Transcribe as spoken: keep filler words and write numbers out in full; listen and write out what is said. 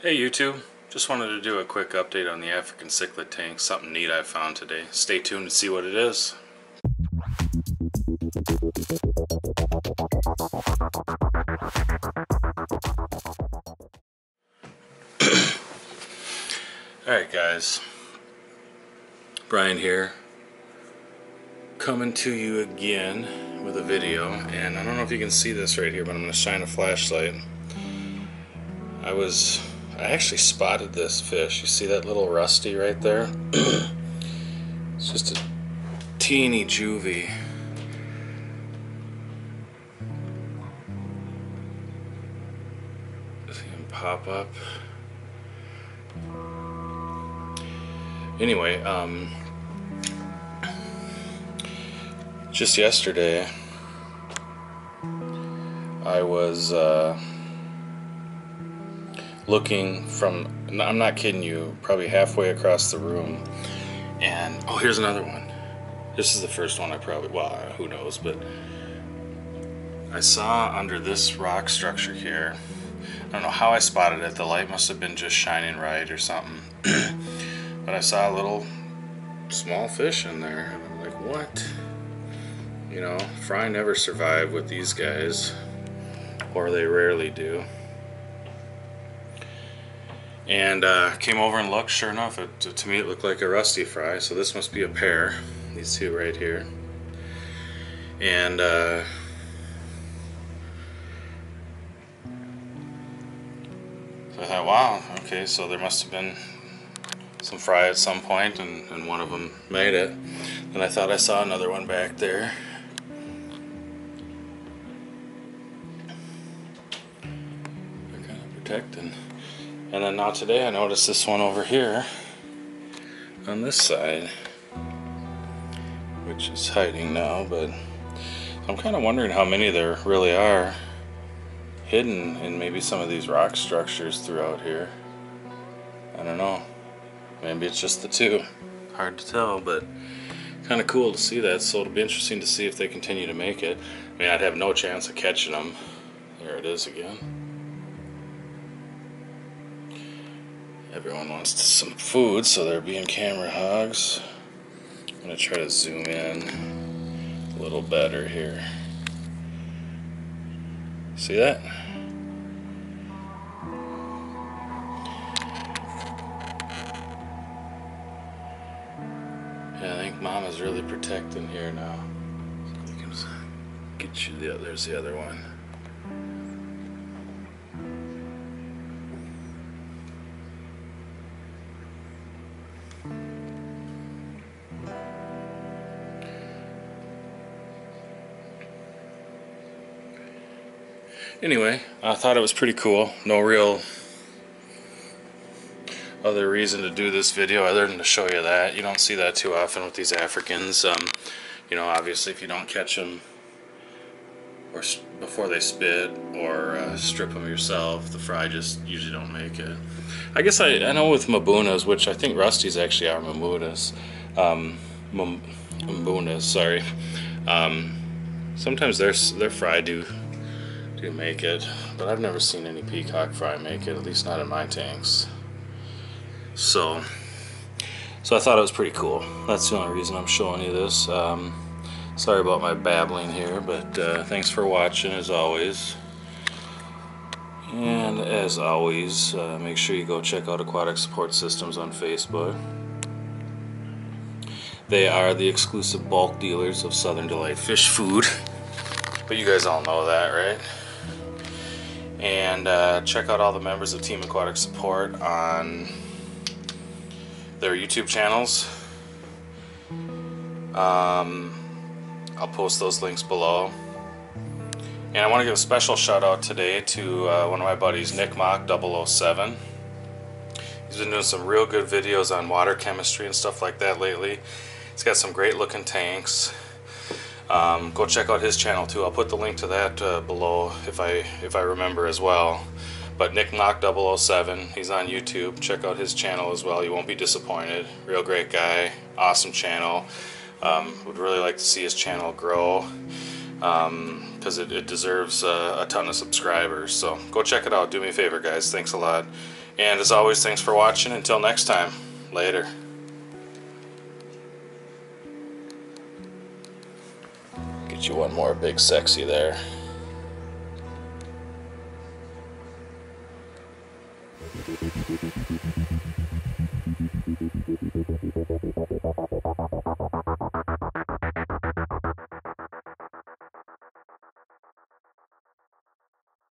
Hey YouTube, just wanted to do a quick update on the African cichlid tank, something neat I found today. Stay tuned to see what it is. Alright guys, Brian here, coming to you again with a video, and I don't know if you can see this right here, but I'm going to shine a flashlight. I was... I actually spotted this fish. You see that little rusty right there? It's just a teeny juvie. See him pop up. Anyway, um, just yesterday, I was, uh, looking from, I'm not kidding you, probably halfway across the room, and oh, here's another one. This is the first one I probably, well, who knows, but I saw under this rock structure here, I don't know how I spotted it, the light must have been just shining right or something, but I saw a little small fish in there, and I'm like, what? You know, fry never survive with these guys, or they rarely do. And uh, came over and looked. Sure enough, it, to me it looked like a rusty fry, so this must be a pair, these two right here. And uh, so I thought, wow, okay, so there must have been some fry at some point, and, and one of them made it. And I thought I saw another one back there. They're kind of protecting. And then now today I noticed this one over here on this side, which is hiding now, but I'm kind of wondering how many there really are hidden in maybe some of these rock structures throughout here. I don't know. Maybe it's just the two. Hard to tell, but kind of cool to see that, so it'll be interesting to see if they continue to make it. I mean, I'd have no chance of catching them. There it is again. Everyone wants some food, so they're being camera hogs. I'm going to try to zoom in a little better here. See that? Yeah, I think Mama's really protecting here now. Get you the other, there's the other one. Anyway, I thought it was pretty cool. No real other reason to do this video other than to show you that. You don't see that too often with these Africans. Um, you know, obviously if you don't catch them or before they spit or uh, strip them yourself, the fry just usually don't make it. I guess I, I know with Mabunas, which I think Rusties actually are Mabunas, um, Mabunas, sorry. Um, sometimes their their fry do. Do make it, but I've never seen any peacock fry make it, at least not in my tanks. So, so I thought it was pretty cool. That's the only reason I'm showing you this. Um, sorry about my babbling here, but uh, thanks for watching as always. And as always, uh, make sure you go check out Aquatic Support Systems on Facebook. They are the exclusive bulk dealers of Southern Delight fish food. But you guys all know that, right? And uh, check out all the members of Team Aquatic Support on their YouTube channels. Um, I'll post those links below. And I want to give a special shout out today to uh, one of my buddies, Nick Mock double oh seven. He's been doing some real good videos on water chemistry and stuff like that lately. He's got some great looking tanks. Um, go check out his channel too. I'll put the link to that uh, below if I if I remember as well. But Nick Mock double oh seven, he's on YouTube. Check out his channel as well. You won't be disappointed. Real great guy, awesome channel. Um, would really like to see his channel grow because um, it, it deserves uh, a ton of subscribers. So go check it out. Do me a favor, guys. Thanks a lot. And as always, thanks for watching. Until next time, later. Get you one more big sexy there.